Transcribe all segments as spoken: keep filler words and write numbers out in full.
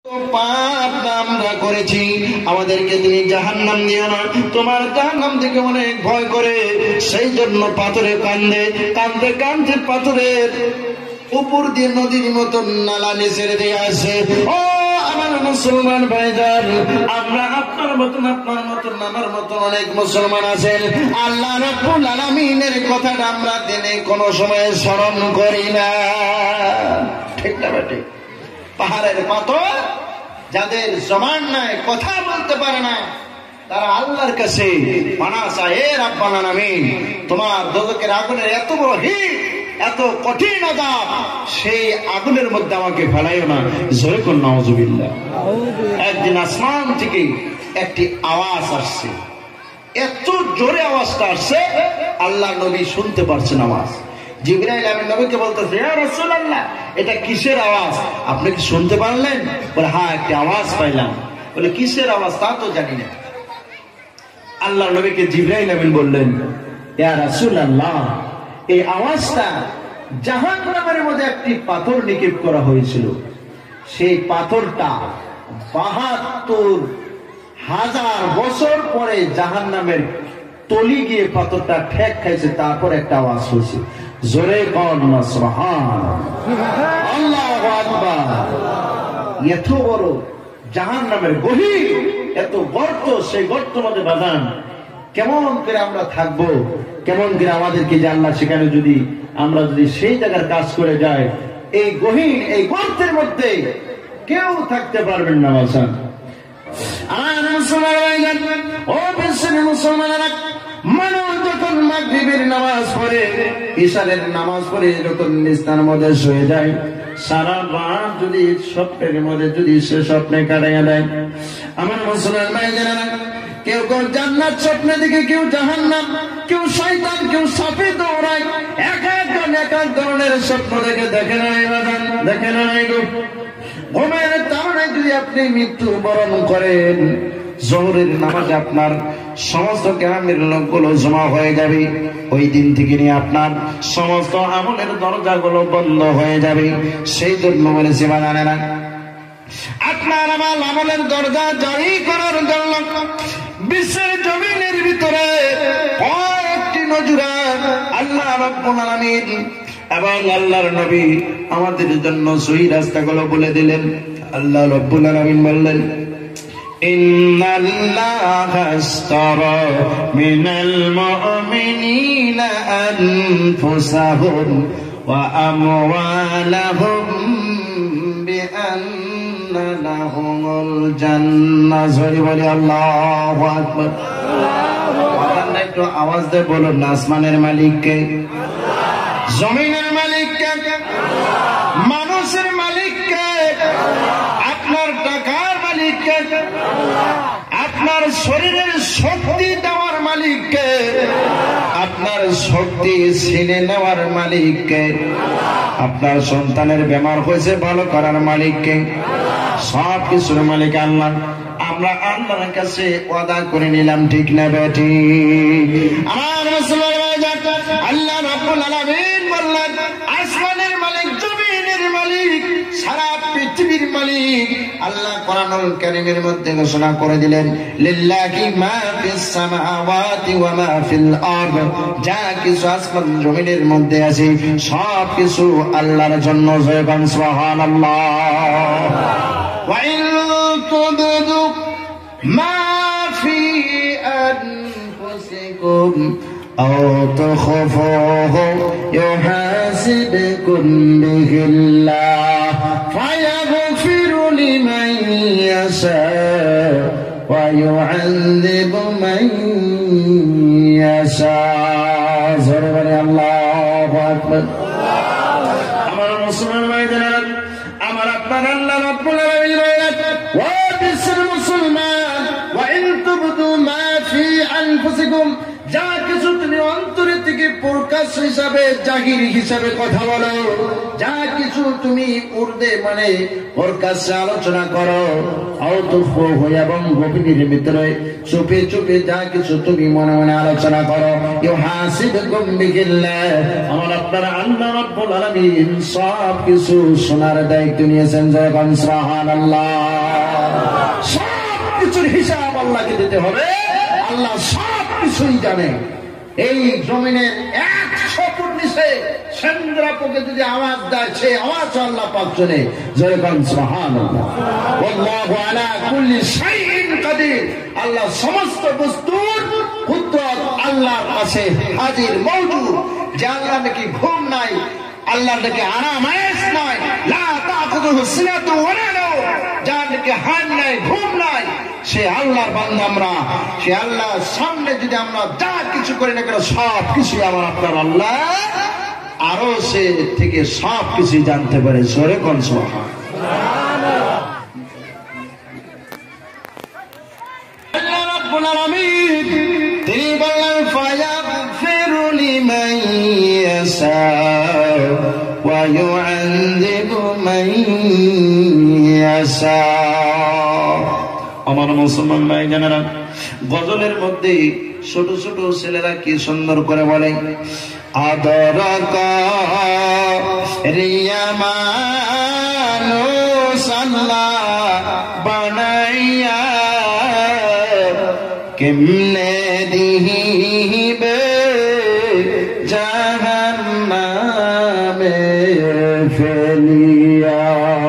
পাপ আমরা করেছি, আমাদেরকে তুমি জাহান্নাম দিও না, তোমার জাহান্নাম থেকে অনেক ভয় করে, সেই জন্য পাথরে কান্দে কান্দে কান্দে পাথরের উপর দিয়ে নদীর মতন নালা নিচে দিয়ে আসে। ও আমার মুসলমান ভাইজান, আমরা আপনার মতন আপনার মতন আমার মতন অনেক মুসলমান আছেন, আল্লাহ রাব্বুল আলামিনের কথাটা আমরা দিনে কোনো সময় স্মরণ করি না, ঠিক না বেটে? পাহাড়ের পাথর যাদের জবান নাই, কথা বলতে পারে না, তারা আল্লাহর কাছে পানা চায়, হে রাব্বুল আলামিন তোমার দোজখের আগুনের এত বড় হিট, এত কঠিন আযাব, সেই আগুনের মধ্যে আমাকে ফেলাইও না। জোরে কোন নাউজুবিল্লাহ। একদিন আসমান থেকে একটি আওয়াজ আসছে, এত জোরে আওয়াজটা আসছে আল্লাহ নবী শুনতে পারছেন আওয়াজ। জিবরাইল আমিন নবীকে বলতেছে, ইয়া রাসূলুল্লাহ এটা কিসের আওয়াজ, আপনি কি শুনতে পারলেন? বলে হ্যাঁ একটি আওয়াজ পাইলাম। বলে কিসের আওয়াজ তা তো জানি না। আল্লাহ নবীকে জিবরাইল আমিন বললেন, ইয়া রাসূলুল্লাহ এই আওয়াজটা জাহান্নামের মধ্যে একটি পাথর নিক্ষেপ করা হয়েছিল, সেই পাথরটা বাহাত্তর হাজার বছর পরে জাহান্নামের তলি গিয়ে পাথরটা ঠেক খাইছে, তারপর একটা আওয়াজ হয়েছে। জোরে কোন সুবহানাল্লাহ, আল্লাহু আকবার। এত বড় জাহান্নামের গহীর, এত গর্ত, সেই গর্তের মধ্যে বাজান কেমন করে আমরা থাকবো, কেমন করে আমাদেরকে যে আল্লাহ সেখানে যদি আমরা যদি সেই জায়গার কাজ করে যাই, এই গহীন এই গর্তের মধ্যে কেউ থাকতে পারবেন না বাজান। আর মুসলমান ও বিশ্বের মুসলমানেরা, মানুষ যখন মাগরিবের নামাজ পড়ে, ইশারের নামাজ পড়ে যখন বিছানার মধ্যে শুয়ে যায়, সারা রাত যদি স্বপ্নের মধ্যে যদি সে স্বপ্নে কাটাইয়া দেয়, আমার মুসলমান ভাইজানেরা, কেউ কেউ জান্নাত স্বপ্নে দেখে, কেউ জাহান্নাম, কেউ শয়তান, কেউ সাপে দৌড়ায়, এক একজন এক এক ধরনের স্বপ্ন দেখে। দেখে নাই বাজান, দেখে নাই গো। ঘুমের তাড়নায় যদি আপনি মৃত্যু বরণ করেন, জোহরের নামাজে আপনার সমস্ত কেরামের লোকগুলো জমা হয়ে যাবে, ওই দিন থেকে নিয়ে আপনার সমস্ত আমলের দরজাগুলো বন্ধ হয়ে যাবে। সেই জন্য বলেছি বাজানেরা, আপনার আমার আমলের দরজা জারি করার জন্য বিশ্বের জমিনের ভিতরে কয়েকটি নজরা আল্লাহ রাব্বুল আলামিন এবং আল্লাহর নবী আমাদের জন্য সহি রাস্তাগুলো বলে দিলেন। আল্লাহ রাব্বুল আলামিন বললেন, ইন্নাল্লাহা আশতারা মিনাল মুমিনিনা আনফুসাহুম ওয়া আমওয়ালাহুম বিআন্না লাহুমুল জান্নাহ। জোরে বলি আল্লাহু আকবার। আল্লাহ একটু আওয়াজ দিয়ে বলুন না, আসমানের মালিক কে? জমিনের মালিক কে? মানুষের মালিক কে? আপনার টাকার মালিক কে? আপনার শরীরের শক্তি দেওয়ার মালিক কে? আপনার শক্তি ছিনে নেওয়ার মালিক কে? আপনার সন্তানের বেমার হয়েছে ভালো করার মালিক কে? সব কিছুর মালিক আল্লাহ। আমরা আল্লাহর কাছে ওয়াদা করে নিলাম, ঠিক না বেটি? আমার মুসলমান আল্লাহ রাব্বুল আলামিন বললেন, আসমানের মালিক, জমিনের মালিক, সারা পৃথিবীর মালিক। আল্লাহ কোরআনুল কারীমের মধ্যে ঘোষণা করে দিলেন, লিল্লাহি মা ফিস সামাওয়াতি ওয়া মা ফিল আরদ। যা কিছু আসমান জমিনের মধ্যে আছে সব কিছু আল্লাহর জন্য। জয় বল সুবহানাল্লাহ। ওয়া ইন তুবদু মা ফি আনফুসিকুম আও তুখফুহু ইউহাসিবকুম বিহিল্লাহ ফায়াগফিরু লিমান ইয়াশা ওয়া ইউআযিবু মান ইয়াশা। জোরে বলে আল্লাহু আকবার। আমার মুসলমান ভাইদের, আমার আপনার আল্লাহ রাব্বুল আলামিন বলেন, ওয়া বিসর মুসলমান ওয়া ইন তুবদু মা ফি আনফুসিকুম, যা কিছু তুমি অন্তরে থেকে প্রকাশ হিসাবে জাহির হিসাবে কথা বলো, যা কিছু তুমি উর্দে মানে প্রকাশ্যে আলোচনা করো, এবং গভীরের ভিতরে চুপে চুপে যা কিছু তুমি মনে মনে আলোচনা করো, ইউহাসিবকুম বিহিল্লাহ, আমার আপনারা আল্লাহ রাব্বুল আলামিন সব কিছু শোনার দায়িত্ব নিয়েছেন। জয় সুবহানাল্লাহ। আল্লাহকে দিতে হবে। আল্লাহ সব কিছুই জানে। এই জমিনের একশো ফুট নিচে চন্দ্রাপকে যদি আওয়াজ দেয়, সে আওয়াজ আল্লাহ পাক শুনে। যেরকম সুবহানাল্লাহ, আল্লাহু আলা কুল্লি শাইইন কাদির। আল্লাহ সমস্ত বস্তুর কুদরত আল্লাহর কাছে হাজির মওজুদ। যে আল্লাহ নাকি ঘুম নাই, আল্লাহ নাকি আরাম আয়েশ নাই, লা তাখুযুহু সিনাতু ওয়ালা নাওম, যার নাকি হান নাই, ঘুম নাই, সে আল্লাহর বান্দা আমরা। সে আল্লাহর সামনে যদি আমরা যা কিছু করি না কেন, সব কিছুই আমার আপনার আল্লাহ আরো সে থেকে সব কিছুই জানতে পারে। জোরে কোন সুবহানাল্লাহ। আল্লাহ রাব্বুল আলামিন তিনি বললেন, ফায়াগফিরু লিমান ইয়াশা ওয়া ইউআযিবু মান ইয়াশা। আমার মুসলমান ভাই জানেন, গজলের মধ্যে ছোট ছোট ছেলেরা কি সুন্দর করে বলে, আদরকা রিয়ামানুস আল্লাহ বানাইয়া কেমনে দিহিবে জাহান্নামে ফেলিয়া।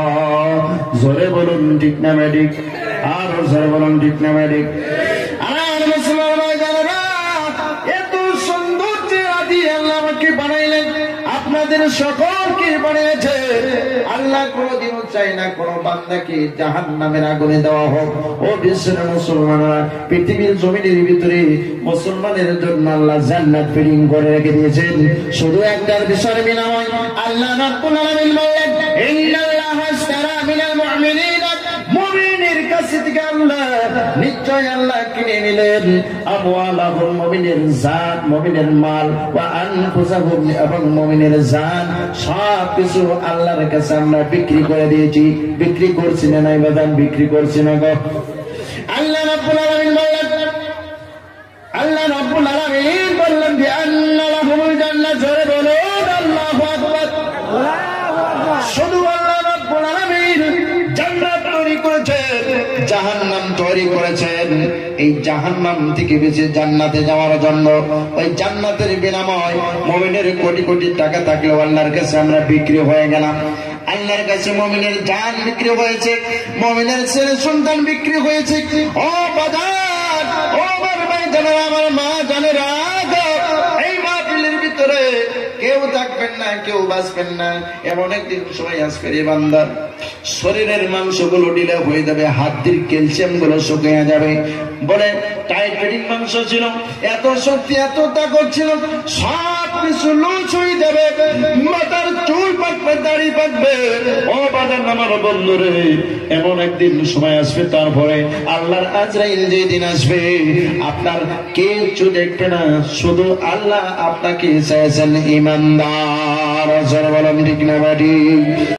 জোরে বলুন ঠিক না ম্যাডিক, আর জোরে বলুন ঠিক না ম্যাডিক। আমার মুসলমান ভাই জানেরা, এত সুন্দর যে আদি আল্লাহ আমাকে বানাইলেন, আপনাদের সকলকে বানিয়েছে। আল্লাহ কোনদিনও চাই না কোন বান্দাকে জাহান্নামের আগুনে দেওয়া হোক। ও বিশ্বের মুসলমানরা, পৃথিবীর জমিনের ভিতরে মুসলমানের জন্য আল্লাহ জান্নাত ফিরিং করে রেখে দিয়েছেন। শুধু একটার বিষয় বিনিময় আল্লাহ রাব্বুল আলামিন বললেন, ইন্নাল্লাহা আশতারা মিনাল মুমিনিনা, মুমিনের কাছ থেকে আল্লাহ নিশ্চয় আল্লাহ কিনে নিলেন আমওয়ালাহুম, মুমিনের জান, মুমিনের মাল, ওয়া আনফুসাহুম, এবং মুমিনের জান, সব কিছু আল্লাহর কাছে আমরা বিক্রি করে দিয়েছি। বিক্রি করছি না নাই বাদাম, বিক্রি করছি না গো। আল্লাহ রাব্বুল আলামিন বললেন, আল্লাহ রাব্বুল আলামিন বললেন যে আন্না লাহুমুল জান্নাহ। জোরে বলুন আল্লাহু আকবার। শুধু আল্লাহ রাব্বুল আলামিন জান্নাত তৈরি করেছেন, জাহান্নাম তৈরি করেছেন। এই জাহান্নাম থেকে বেঁচে জান্নাতে যাওয়ার জন্য ওই জান্নাতের বিনিময় মুমিনের কোটি কোটি টাকা থাকলেও আল্লাহর কাছে আমরা বিক্রি হয়ে গেলাম। আল্লাহর কাছে মুমিনের জান বিক্রি হয়েছে, মুমিনের ছেলে সন্তান বিক্রি হয়েছে। ও বাজার, ও আমার ভাই জানেরা, আমার মা জানেরা, এই মাহফিলের ভিতরে কেউ থাকবেন না, কেউ বাঁচবেন না। এমন একদিন সময় আসবে রে বান্দা, শরীরের মাংসগুলো ঢিলা হয়ে যাবে, হাড়ের ক্যালসিয়াম গুলো শুকিয়ে যাবে। বলে টাইট ফিটিং মাংস ছিল, এত শক্তি এত তাকত ছিল, সব কিছু লুজ হয়ে যাবে, মাথার চুল পাকবে, দাড়ি পাকবে। ও বাজার আমার বন্ধুরে, এমন একদিন সময় আসবে, তারপরে আল্লাহর আজরাইল যেদিন আসবে, আপনার কিচ্ছু দেখবে না, শুধু আল্লাহ আপনাকে চাইছেন ইমানদার। বলেন ঠিক না বাড়ি?